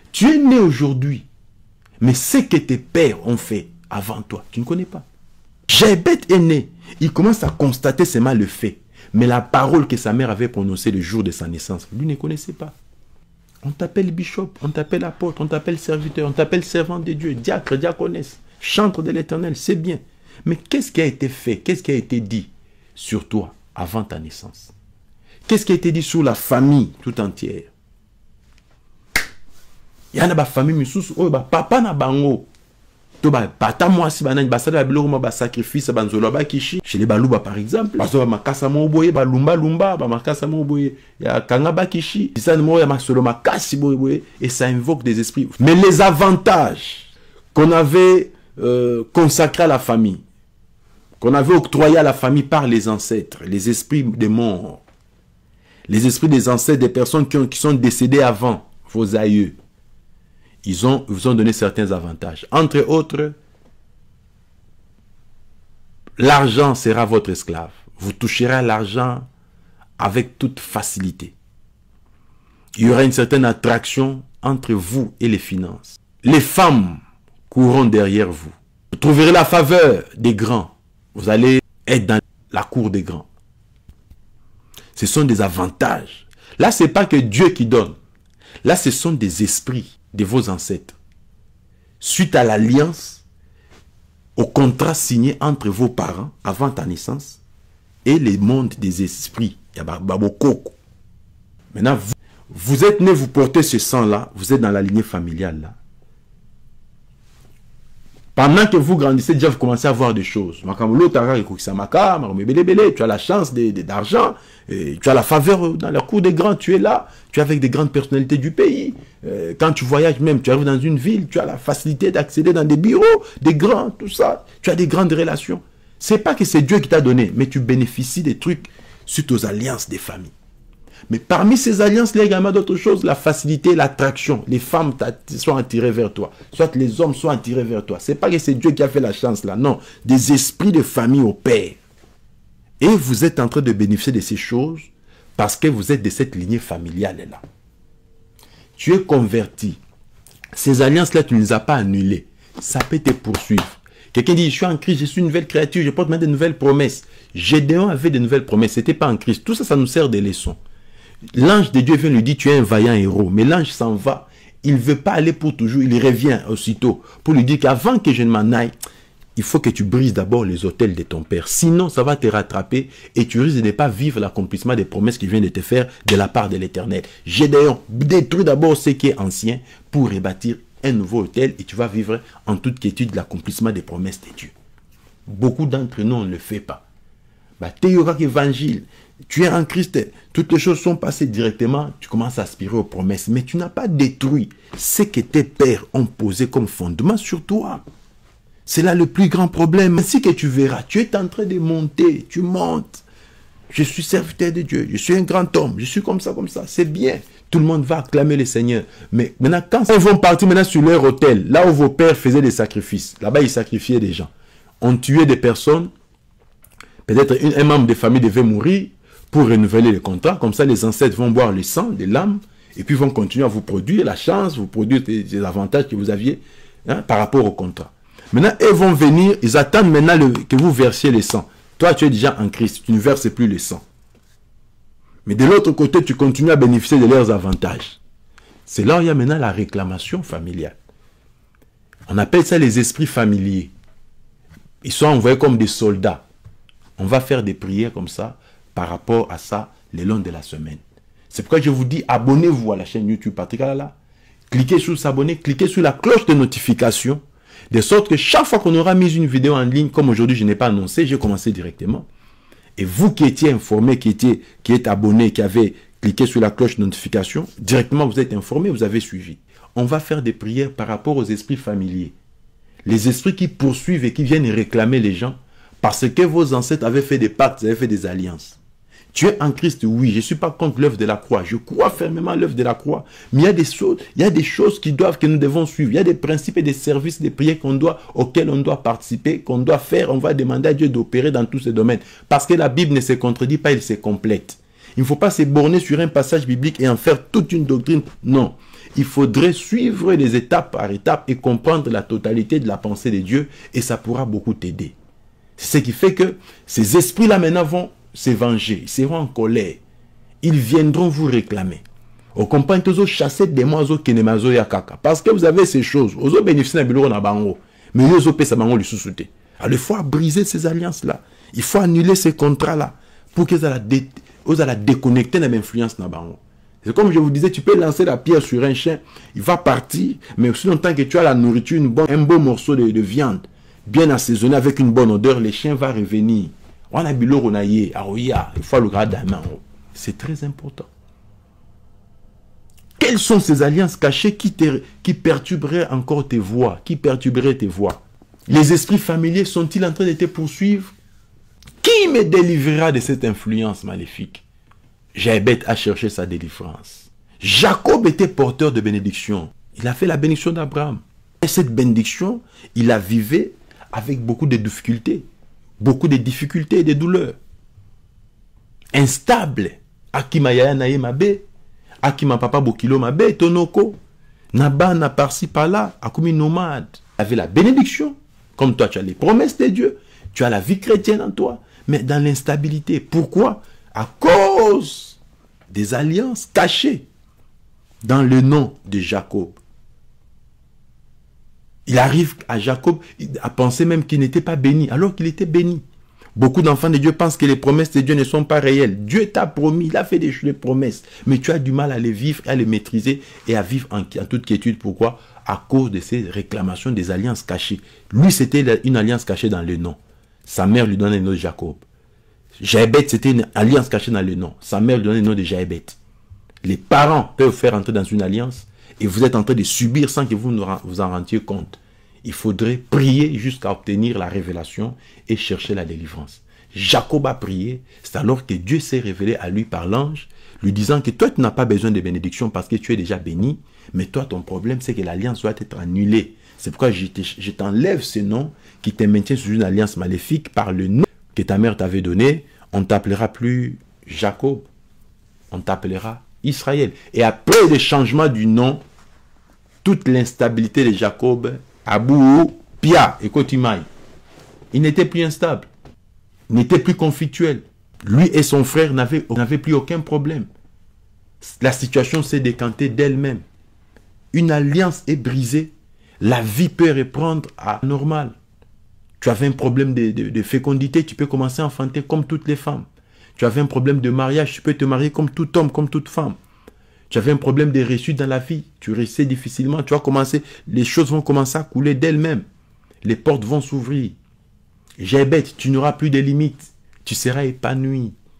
Tu es né aujourd'hui, mais ce que tes pères ont fait avant toi, tu ne connais pas. Jabet est né, il commence à constater seulement le fait. Mais la parole que sa mère avait prononcée le jour de sa naissance, lui ne connaissait pas. On t'appelle bishop, on t'appelle apôtre, on t'appelle serviteur, on t'appelle servant de Dieu, diacre, diaconesse, chantre de l'Éternel, c'est bien. Mais qu'est-ce qui a été fait, qu'est-ce qui a été dit sur toi avant ta naissance? Qu'est-ce qui a été dit sur la famille tout entière? Il y a une famille, mais papa na bango. Pata moi si banani basala biloko ma ba sacrifice banzolo ba kishi chez les baluba par exemple parce que makasa mo boye ba lumba ba makasa mo boye ya kanga ba kishi ça mo ya masolo makasi boye et ça invoque des esprits. Mais les avantages qu'on avait consacrés à la famille, qu'on avait octroyés à la famille par les ancêtres, les esprits des morts, les esprits des ancêtres, des personnes qui sont décédées avant vos aïeux, ils vous ont donné certains avantages. Entre autres, l'argent sera votre esclave. Vous toucherez à l'argent avec toute facilité. Il y aura une certaine attraction entre vous et les finances. Les femmes courront derrière vous. Vous trouverez la faveur des grands. Vous allez être dans la cour des grands. Ce sont des avantages. Là, ce n'est pas que Dieu qui donne. Là, ce sont des esprits de vos ancêtres. Suite à l'alliance, au contrat signé entre vos parents avant ta naissance et les mondes des esprits. Maintenant, vous êtes né, vous portez ce sang-là, vous êtes dans la lignée familiale là. Pendant que vous grandissez, déjà vous commencez à voir des choses. Tu as la chance d'argent, tu as la faveur dans la cour des grands, tu es là, tu es avec des grandes personnalités du pays. Quand tu voyages même, tu arrives dans une ville, tu as la facilité d'accéder dans des bureaux, des grands, tout ça. Tu as des grandes relations. C'est pas que c'est Dieu qui t'a donné, mais tu bénéficies des trucs suite aux alliances des familles. Mais parmi ces alliances, il y a également d'autres choses, la facilité, l'attraction. Les femmes sont attirées vers toi. Soit les hommes sont attirés vers toi. C'est pas que c'est Dieu qui a fait la chance là. Non, des esprits de famille opèrent. Et vous êtes en train de bénéficier de ces choses parce que vous êtes de cette lignée familiale là. Tu es converti. Ces alliances-là, tu ne les as pas annulées. Ça peut te poursuivre. Quelqu'un dit, je suis en Christ, je suis une nouvelle créature, je porte même de nouvelles promesses. Gédéon avait de nouvelles promesses, ce n'était pas en Christ. Tout ça, ça nous sert de leçon. L'ange de Dieu vient lui dire, tu es un vaillant héros. Mais l'ange s'en va. Il ne veut pas aller pour toujours. Il revient aussitôt pour lui dire qu'avant que je ne m'en aille, il faut que tu brises d'abord les autels de ton père. Sinon, ça va te rattraper et tu risques de ne pas vivre l'accomplissement des promesses qu'il vient de te faire de la part de l'Éternel. Gédéon, détruis d'abord ce qui est ancien pour rebâtir un nouveau autel et tu vas vivre en toute quiétude l'accomplissement des promesses de Dieu. Beaucoup d'entre nous, on ne le fait pas. Évangile. Tu es en Christ, toutes les choses sont passées directement, tu commences à aspirer aux promesses, mais tu n'as pas détruit ce que tes pères ont posé comme fondement sur toi. C'est là le plus grand problème. Ainsi que tu verras, tu es en train de monter, tu montes. Je suis serviteur de Dieu, je suis un grand homme, je suis comme ça, c'est bien. Tout le monde va acclamer le Seigneur. Mais maintenant, quand ils vont partir maintenant sur leur autel, là où vos pères faisaient des sacrifices, là-bas ils sacrifiaient des gens. On tuait des personnes, peut-être un membre de famille devait mourir, pour renouveler le contrat, comme ça les ancêtres vont boire le sang de l'âme et puis vont continuer à vous produire la chance, vous produire des avantages que vous aviez par rapport au contrat. Maintenant, ils vont venir, ils attendent maintenant que vous versiez le sang. Toi, tu es déjà en Christ, tu ne verses plus le sang. Mais de l'autre côté, tu continues à bénéficier de leurs avantages. C'est là où il y a maintenant la réclamation familiale. On appelle ça les esprits familiers. Ils sont envoyés comme des soldats. On va faire des prières comme ça, par rapport à ça, le long de la semaine. C'est pourquoi je vous dis, abonnez-vous à la chaîne YouTube Patrick Alala. Cliquez sur s'abonner, cliquez sur la cloche de notification, de sorte que chaque fois qu'on aura mis une vidéo en ligne, comme aujourd'hui je n'ai pas annoncé, j'ai commencé directement. Et vous qui étiez informé, qui êtes abonné, qui avez cliqué sur la cloche de notification, directement vous êtes informé, vous avez suivi. On va faire des prières par rapport aux esprits familiers. Les esprits qui poursuivent et qui viennent réclamer les gens, parce que vos ancêtres avaient fait des pactes, avaient fait des alliances. Tu es en Christ, oui, je ne suis pas contre l'œuvre de la croix. Je crois fermement à l'œuvre de la croix. Mais il y a des choses que nous devons suivre. Il y a des principes et des services, des prières auxquels on doit participer, qu'on doit faire. On va demander à Dieu d'opérer dans tous ces domaines. Parce que la Bible ne se contredit pas, elle se complète. Il ne faut pas se borner sur un passage biblique et en faire toute une doctrine. Non. il faudrait suivre les étapes par étapes et comprendre la totalité de la pensée de Dieu et ça pourra beaucoup t'aider. C'est ce qui fait que ces esprits-là maintenant vont se venger, ils seront en colère. Ils viendront vous réclamer. Au compagnie de chasser des mois qui ne mazo ya kaka. Parce que vous avez ces choses. Vous bénéficiez de la bango. Mais vous avez ça bango le sous-souté. Alors il faut briser ces alliances-là. Il faut annuler ces contrats-là pour qu'ils aient la déconnecter de l'influence na bango. C'est comme je vous disais, tu peux lancer la pierre sur un chien, il va partir, mais aussi longtemps que tu as la nourriture, un beau morceau de viande, bien assaisonné avec une bonne odeur, le chien va revenir. On a bilo ronaye, aroya, il faut le garder à main. C'est très important. Quelles sont ces alliances cachées qui perturberaient encore tes voies, qui perturberaient tes voies? Les esprits familiers sont-ils en train de te poursuivre? Qui me délivrera de cette influence maléfique? Jaébet a cherché sa délivrance. Jacob était porteur de bénédiction. Il a fait la bénédiction d'Abraham. Et cette bénédiction, il la vivait avec beaucoup de difficultés. Beaucoup de difficultés et de douleurs. Instable. Akimayaya naye mabe. Akima papa bokilo mabe. Tonoko. Naba na par-ci par-là. Akumi nomade. Il avait la bénédiction. Comme toi, tu as les promesses de Dieu. Tu as la vie chrétienne en toi. Mais dans l'instabilité. Pourquoi? À cause des alliances cachées dans le nom de Jacob. Il arrive à Jacob à penser même qu'il n'était pas béni, alors qu'il était béni. Beaucoup d'enfants de Dieu pensent que les promesses de Dieu ne sont pas réelles. Dieu t'a promis, il a fait des promesses, mais tu as du mal à les vivre, à les maîtriser et à vivre en toute quiétude. Pourquoi? À cause de ces réclamations des alliances cachées. Lui, c'était une alliance cachée dans le nom. Sa mère lui donnait le nom de Jacob. Jaébet, c'était une alliance cachée dans le nom. Sa mère lui donnait le nom de Jaébet. Les parents peuvent faire entrer dans une alliance et vous êtes en train de subir sans que vous vous en rendiez compte. Il faudrait prier jusqu'à obtenir la révélation et chercher la délivrance. Jacob a prié, c'est alors que Dieu s'est révélé à lui par l'ange, lui disant que toi tu n'as pas besoin de bénédiction parce que tu es déjà béni, mais toi ton problème c'est que l'alliance doit être annulée. C'est pourquoi je t'enlève ce nom qui te maintient sous une alliance maléfique par le nom que ta mère t'avait donné. On ne t'appellera plus Jacob, on t'appellera Israël. Et après le changement du nom, toute l'instabilité de Jacob, Abou, Pia et Kotimaï, il n'était plus instable, il n'était plus conflictuel. Lui et son frère n'avaient plus aucun problème. La situation s'est décantée d'elle-même. Une alliance est brisée, la vie peut reprendre à normal. Tu avais un problème de fécondité, tu peux commencer à enfanter comme toutes les femmes. Tu avais un problème de mariage, tu peux te marier comme tout homme, comme toute femme. Tu avais un problème de réussite dans la vie, tu réussissais difficilement, tu vas commencer, les choses vont commencer à couler d'elles-mêmes. Les portes vont s'ouvrir. Jaébet, tu n'auras plus de limites, tu seras épanoui.